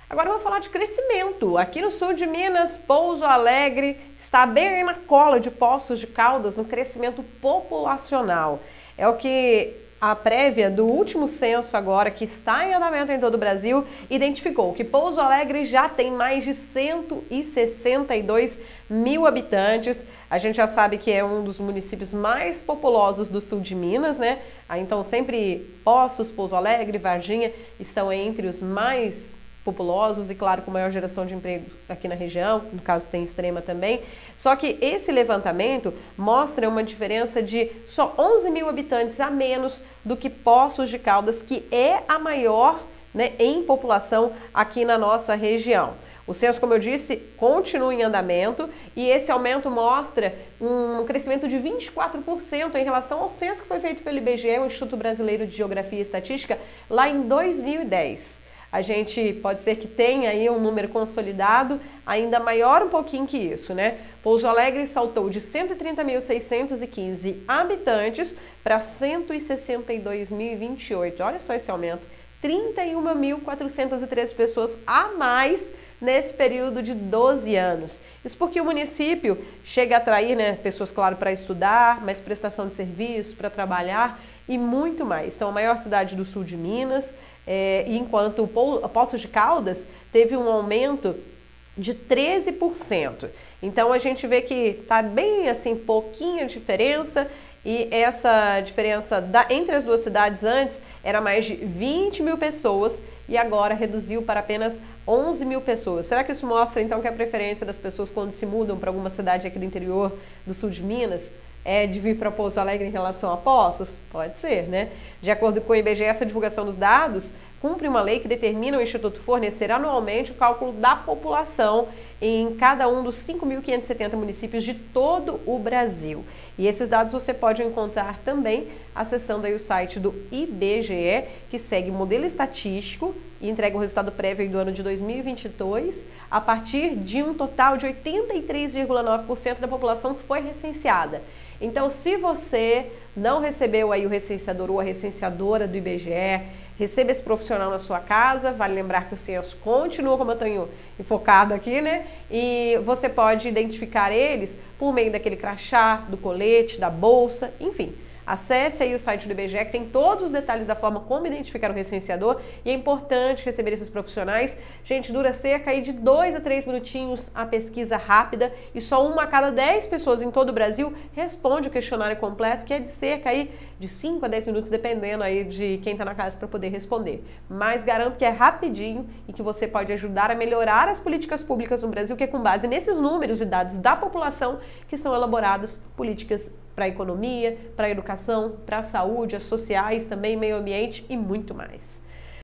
Agora vamos falar de crescimento. Aqui no sul de Minas, Pouso Alegre está bem na cola de Poços de Caldas no crescimento populacional. É o que a prévia do último censo agora, que está em andamento em todo o Brasil, identificou que Pouso Alegre já tem mais de 162 mil habitantes. A gente já sabe que é um dos municípios mais populosos do sul de Minas, né? Então sempre Poços, Pouso Alegre, Varginha estão entre os mais populosos e, claro, com maior geração de emprego aqui na região, no caso tem Extrema também. Só que esse levantamento mostra uma diferença de só 11 mil habitantes a menos do que Poços de Caldas, que é a maior, né, em população aqui na nossa região. O censo, como eu disse, continua em andamento e esse aumento mostra um crescimento de 24% em relação ao censo que foi feito pelo IBGE, o Instituto Brasileiro de Geografia e Estatística, lá em 2010. A gente pode ser que tenha aí um número consolidado ainda maior um pouquinho que isso, né? Pouso Alegre saltou de 130.615 habitantes para 162.028. Olha só esse aumento. 31.413 pessoas a mais nesse período de 12 anos. Isso porque o município chega a atrair, né, pessoas, claro, para estudar, mais prestação de serviço, para trabalhar e muito mais. Então, a maior cidade do sul de Minas, enquanto Poços de Caldas teve um aumento de 13%. Então, a gente vê que está bem, assim, pouquinha diferença. E essa diferença entre as duas cidades antes era mais de 20 mil pessoas e agora reduziu para apenas 11 mil pessoas. Será que isso mostra então que a preferência das pessoas quando se mudam para alguma cidade aqui do interior do sul de Minas é de vir para Pouso Alegre em relação a Poços? Pode ser, né? De acordo com o IBGE, essa divulgação dos dados cumpre uma lei que determina o Instituto fornecer anualmente o cálculo da população em cada um dos 5.570 municípios de todo o Brasil. E esses dados você pode encontrar também acessando aí o site do IBGE, que segue modelo estatístico e entrega o resultado prévio do ano de 2022, a partir de um total de 83,9% da população que foi recenseada. Então, se você não recebeu aí o recenseador ou a recenseadora do IBGE, receba esse profissional na sua casa. Vale lembrar que o censo continua, como eu tenho enfocado aqui, né? E você pode identificar eles por meio daquele crachá, do colete, da bolsa, enfim. Acesse aí o site do IBGE, que tem todos os detalhes da forma como identificar o recenseador, e é importante receber esses profissionais. Gente, dura cerca aí de 2 a 3 minutinhos a pesquisa rápida e só 1 a cada 10 pessoas em todo o Brasil responde o questionário completo, que é de cerca aí de 5 a 10 minutos, dependendo aí de quem está na casa para poder responder. Mas garanto que é rapidinho e que você pode ajudar a melhorar as políticas públicas no Brasil, que é com base nesses números e dados da população que são elaborados políticas para a economia, para a educação, para a saúde, as sociais também, meio ambiente e muito mais.